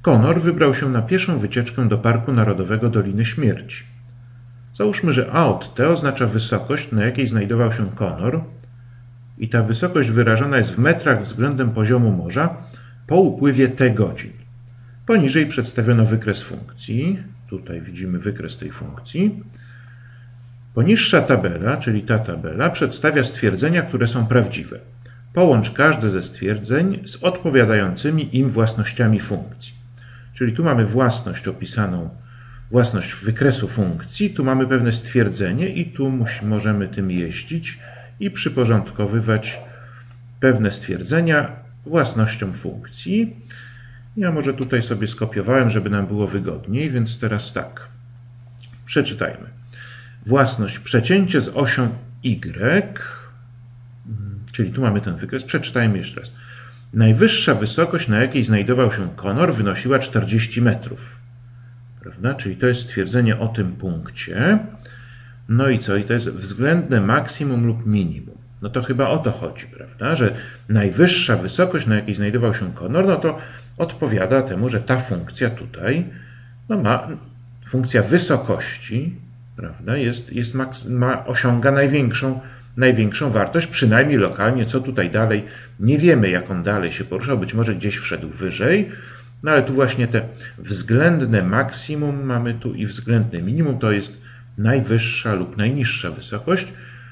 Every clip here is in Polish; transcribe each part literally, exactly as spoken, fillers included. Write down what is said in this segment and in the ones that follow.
Conor wybrał się na pieszą wycieczkę do Parku Narodowego Doliny Śmierci. Załóżmy, że A od T oznacza wysokość, na jakiej znajdował się Conor, i ta wysokość wyrażona jest w metrach względem poziomu morza po upływie T godzin. Poniżej przedstawiono wykres funkcji. Tutaj widzimy wykres tej funkcji. Poniższa tabela, czyli ta tabela, przedstawia stwierdzenia, które są prawdziwe. Połącz każde ze stwierdzeń z odpowiadającymi im własnościami funkcji. Czyli tu mamy własność opisaną, własność wykresu funkcji, tu mamy pewne stwierdzenie i tu musi, możemy tym jeździć i przyporządkowywać pewne stwierdzenia własnością funkcji. Ja może tutaj sobie skopiowałem, żeby nam było wygodniej, więc teraz tak. Przeczytajmy. Własność przecięcie z osią Y, czyli tu mamy ten wykres. Przeczytajmy jeszcze raz. Najwyższa wysokość, na jakiej znajdował się Conor, wynosiła czterdzieści metrów. Prawda? Czyli to jest stwierdzenie o tym punkcie. No i co? I to jest względne maksimum lub minimum. No to chyba o to chodzi, prawda? Że najwyższa wysokość, na jakiej znajdował się Conor, no to odpowiada temu, że ta funkcja tutaj no ma funkcja wysokości, prawda? Jest, jest ma, osiąga największą, największą wartość, przynajmniej lokalnie. Co tutaj dalej? Nie wiemy, jak on dalej się poruszał. Być może gdzieś wszedł wyżej. No ale tu właśnie te względne maksimum mamy tu i względne minimum. To jest najwyższa lub najniższa wysokość.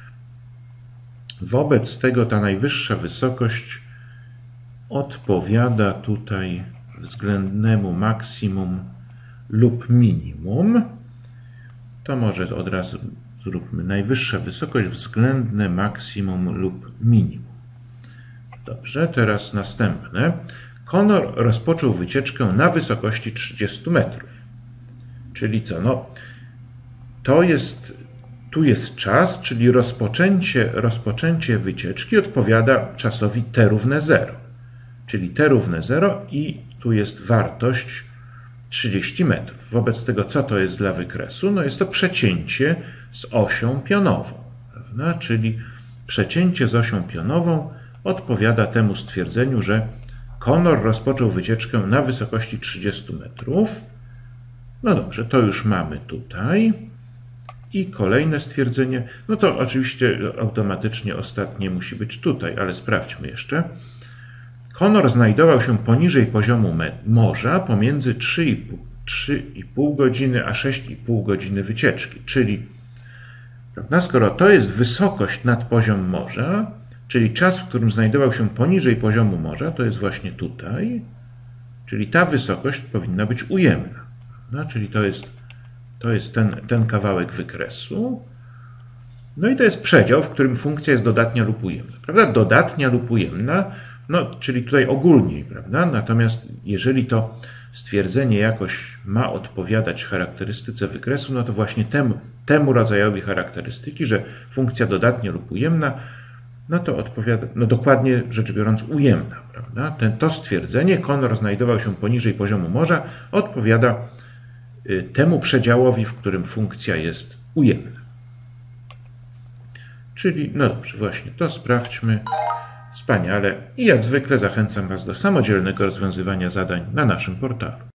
Wobec tego ta najwyższa wysokość odpowiada tutaj względnemu maksimum lub minimum. To może od razu zróbmy najwyższa wysokość, względne maksimum lub minimum. Dobrze, teraz następne. Conor rozpoczął wycieczkę na wysokości trzydziestu metrów. Czyli co? No, to jest, tu jest czas, czyli rozpoczęcie, rozpoczęcie wycieczki odpowiada czasowi t równe zero. Czyli t równe zero i tu jest wartość trzydzieści metrów. Wobec tego, co to jest dla wykresu? No jest to przecięcie z osią pionową, prawda? Czyli przecięcie z osią pionową odpowiada temu stwierdzeniu, że Conor rozpoczął wycieczkę na wysokości trzydziestu metrów. No dobrze, to już mamy tutaj. I kolejne stwierdzenie, no to oczywiście automatycznie ostatnie musi być tutaj, ale sprawdźmy jeszcze. Conor znajdował się poniżej poziomu morza pomiędzy trzy i pół godziny a sześć i pół godziny wycieczki. Czyli, prawda, skoro to jest wysokość nad poziom morza, czyli czas, w którym znajdował się poniżej poziomu morza, to jest właśnie tutaj, czyli ta wysokość powinna być ujemna. Prawda? Czyli to jest, to jest ten, ten kawałek wykresu. No i to jest przedział, w którym funkcja jest dodatnia lub ujemna. Prawda? Dodatnia lub ujemna, no, czyli tutaj ogólniej, prawda? Natomiast jeżeli to stwierdzenie jakoś ma odpowiadać charakterystyce wykresu, no to właśnie temu, temu rodzajowi charakterystyki, że funkcja dodatnia lub ujemna, no to odpowiada, no dokładnie rzecz biorąc ujemna, prawda? Ten, to stwierdzenie, Conor znajdował się poniżej poziomu morza, odpowiada y, temu przedziałowi, w którym funkcja jest ujemna. Czyli, no dobrze, właśnie to sprawdźmy. Wspaniale. I jak zwykle zachęcam Was do samodzielnego rozwiązywania zadań na naszym portalu.